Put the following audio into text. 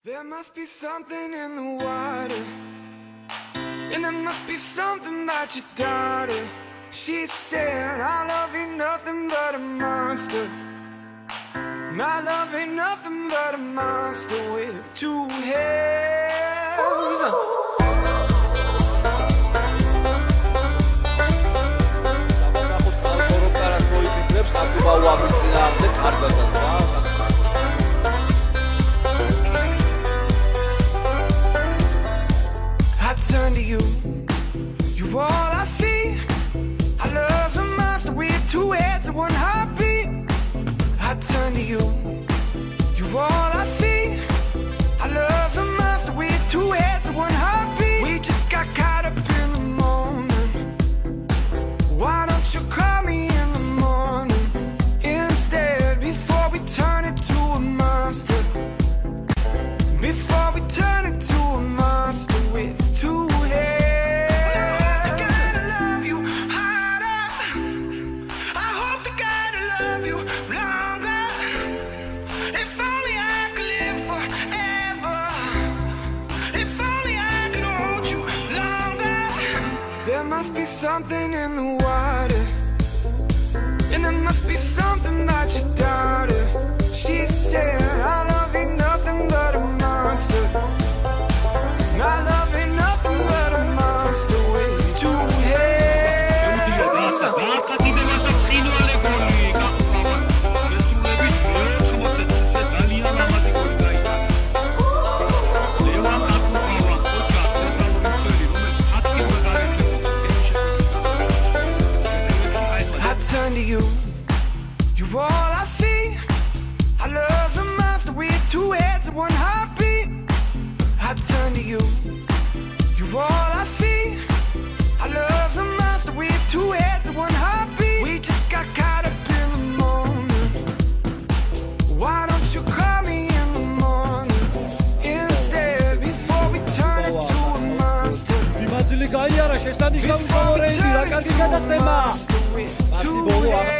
There must be something in the water, and there must be something about your daughter. She said, our love ain't nothing but a monster. My love ain't nothing but a monster with two heads. I turn to you, you're all I see. Our love's a monster with two heads and one heartbeat. I turn to you, you're all I see. Our love's a monster with two heads and one heartbeat. We just got caught up in the moment. Why don't you call me in the morning instead, before we turn it to a monster? Before we turn it to a monster with two heads. I gotta love you harder. I hope to God I love you longer. If only I could live forever. If only I could hold you longer. There must be something in the water, and there must be something about your daughter. She said, our love ain't nothing but a monster. My love ain't nothing but a monster with two heads. I turn to you, you're all I see. Our love's a monster with two heads and one heartbeat. I turn to you, you're all I see. Our love's a monster with two heads and one heartbeat. We just got caught up in the moment. Why don't you call me in the morning instead, before we turn it to a monster? Before we turn it to a monster with two heads.